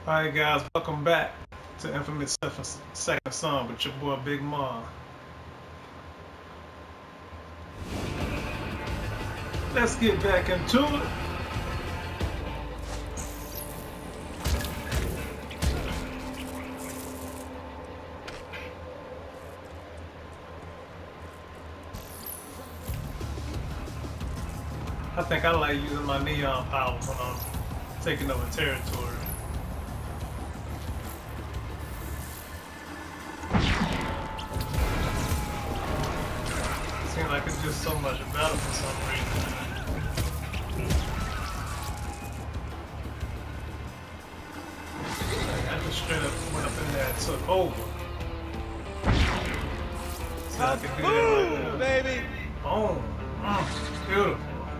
Alright guys, welcome back to Infamous Second Son with your boy Big Mom. Let's get back into it. I think I like using my neon power when I'm taking over territory. Seems like it's just so much better for some reason. Like I just straight up went up in there and took over. So I can do that right there. Baby! Boom. Beautiful.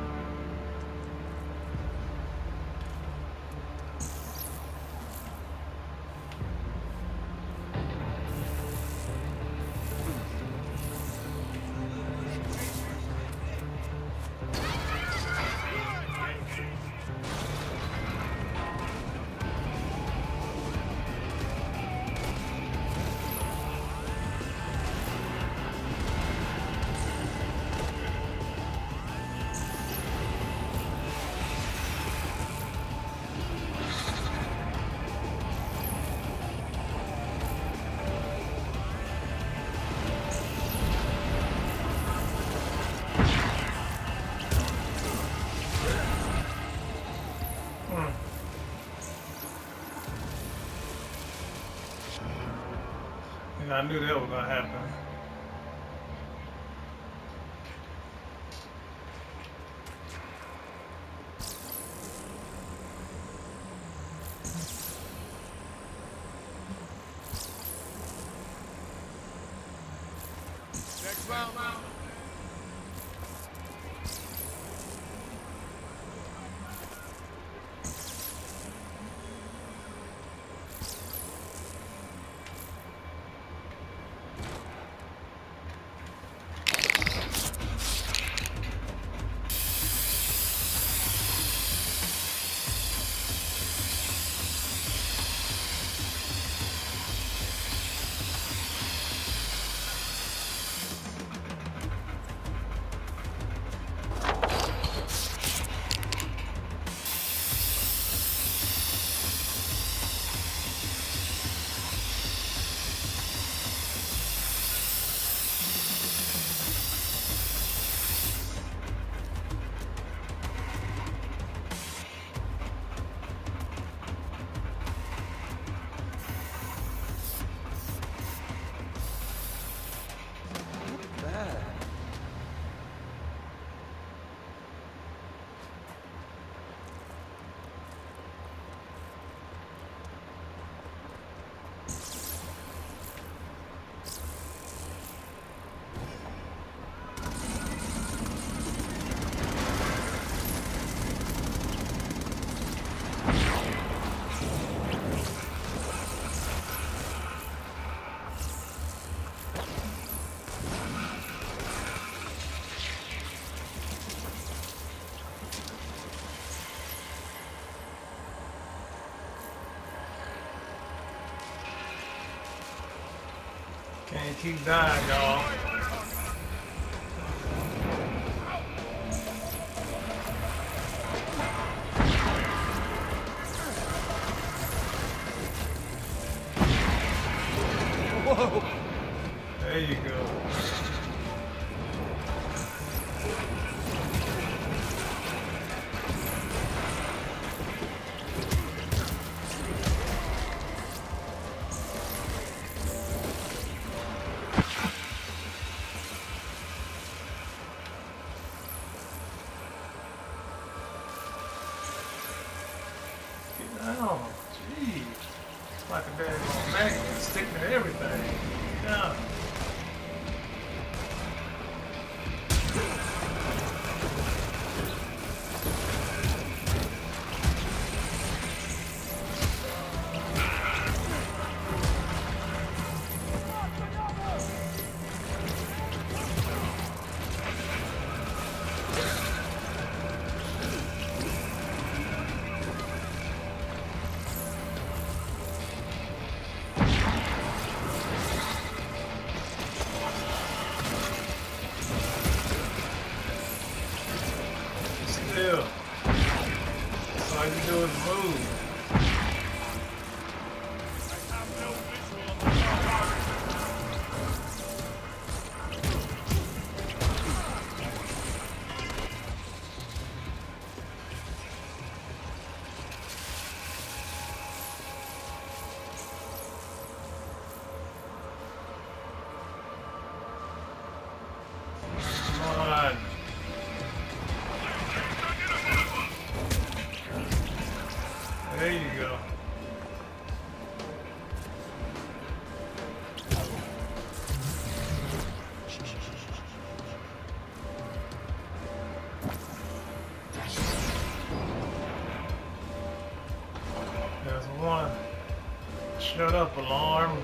I knew that was gonna happen. Next round. Can't keep dying, y'all. Whoa! There you go. Oh, gee. It's like a daggone magnet sticking to everything. Yeah. All you do is move. Come on. There you go. There's one. Shut up, alarm.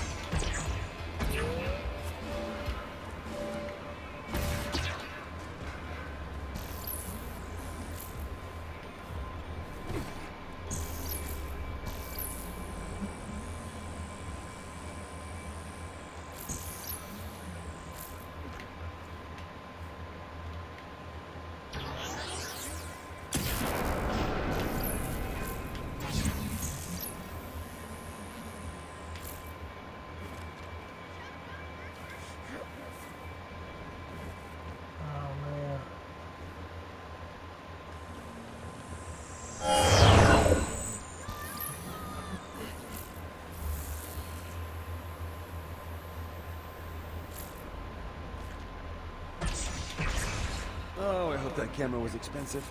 Oh, I hope that camera was expensive.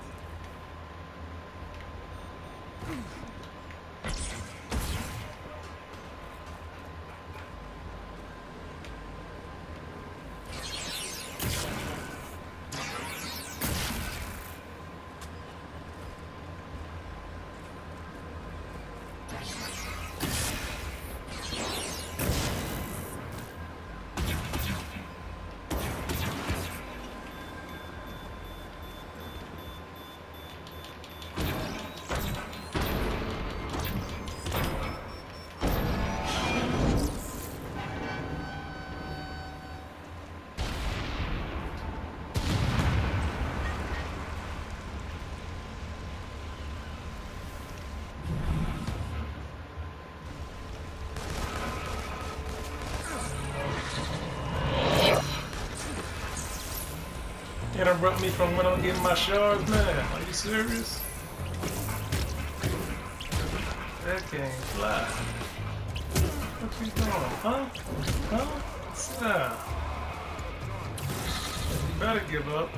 Interrupt me from when I'm getting my shards, man. Are you serious? That can't fly. What you doing? Huh? Huh? Sit down. You better give up.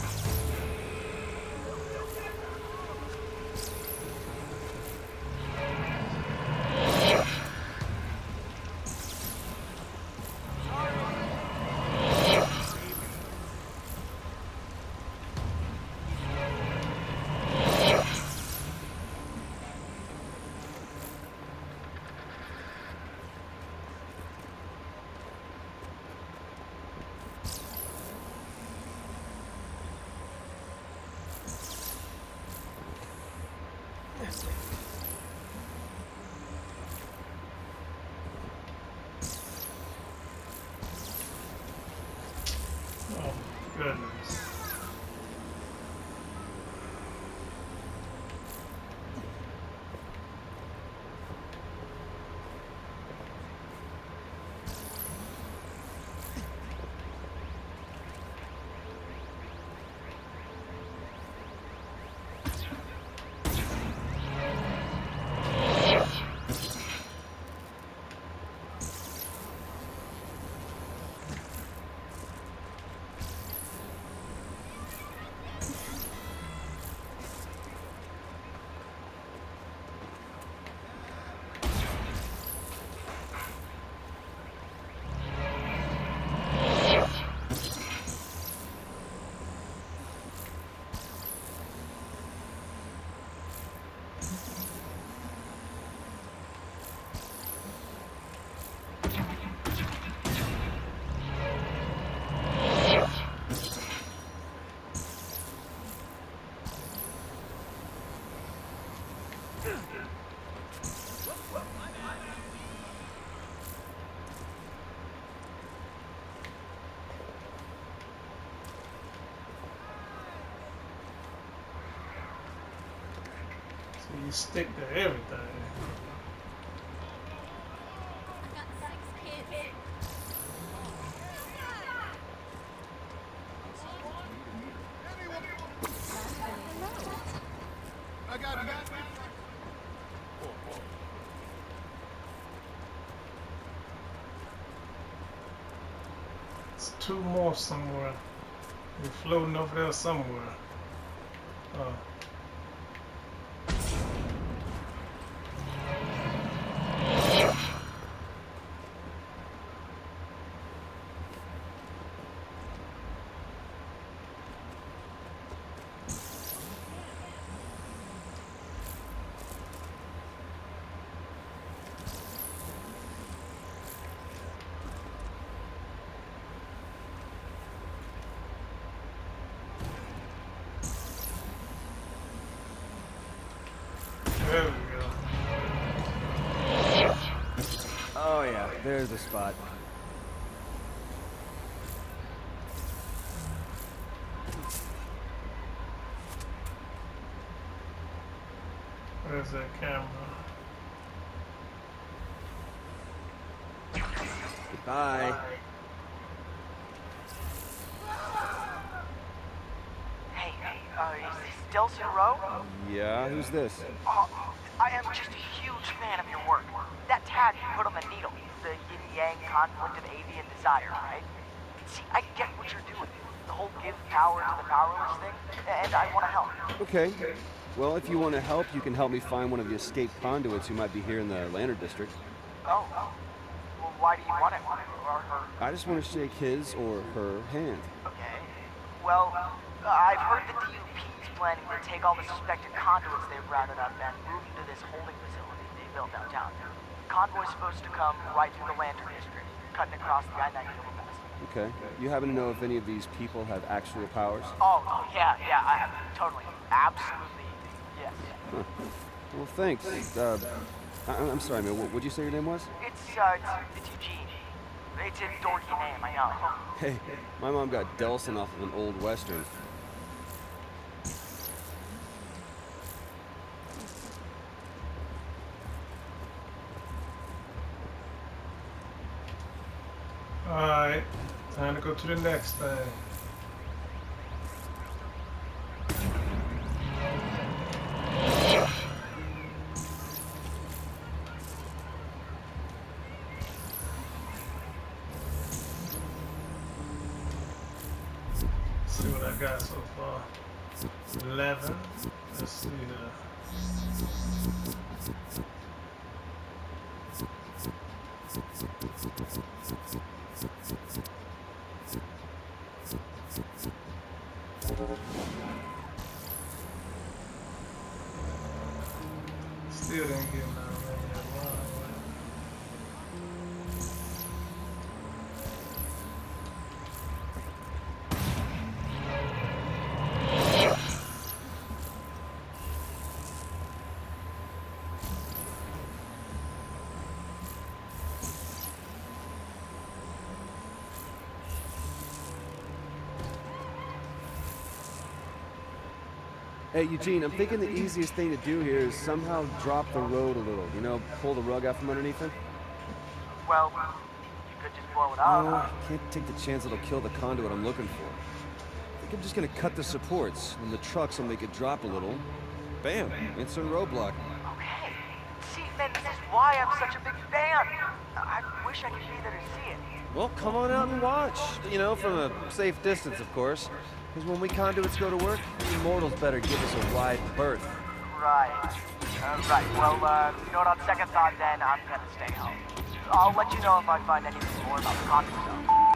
Oh, goodness. You stick to everything. It's two more somewhere. They're floating over there somewhere. Oh. There we go. Oh yeah, there's the spot. Where's that camera? Goodbye. Hey, is this Delson Rowe? Yeah, who's this? I am just a huge fan of your work. That tag you put on the needle, the yin-yang conflict of avian desire, right? See, I get what you're doing. The whole give power to the powerless thing, and I want to help. Okay. Well, if you want to help, you can help me find one of the escaped conduits who might be here in the Lantern District. Oh. Well, why do you want it? Or her? I just want to shake his or her hand. Okay. Well, I've heard the DUP is planning to take all the suspected conduits they've routed up and move them to this holding facility they built downtown. Convoy's supposed to come right through the Lantern District, cutting across the I-90 overpass. Okay. You happen to know if any of these people have actual powers? Oh, yeah, totally. Absolutely, yes. Huh. Well, thanks. I'm sorry, man. What'd you say your name was? It's Eugene. It's a dorky name, I know. Hey, my mom got Delson off of an old western. Alright, time to go to the next thing. See what I got so far. 11. Let's see here. Still didn't get none of that line. Hey, Eugene, I'm thinking the easiest thing to do here is somehow drop the road a little. You know, pull the rug out from underneath it. Well, you could just blow it No, up. I can't take the chance it'll kill the conduit I'm looking for. I think I'm just gonna cut the supports, and the trucks will make it drop a little. Bam! Instant roadblock. Okay. See, man, this is why I'm such a big fan. I wish I could be there to see it. Well, come on out and watch. You know, from a safe distance, of course. Because when we conduits go to work, you mortals better give us a wide berth. Right. Right. Well, you know what, on second thought then, I'm gonna stay home. I'll let you know if I find anything more about the conduit stuff.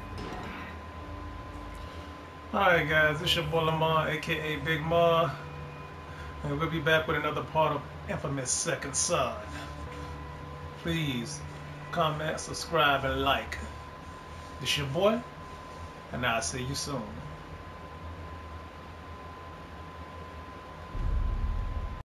Alright guys, this your boy Lamar, aka Big Ma. And we'll be back with another part of Infamous Second Son. Please comment, subscribe, and like. This your boy, and I'll see you soon.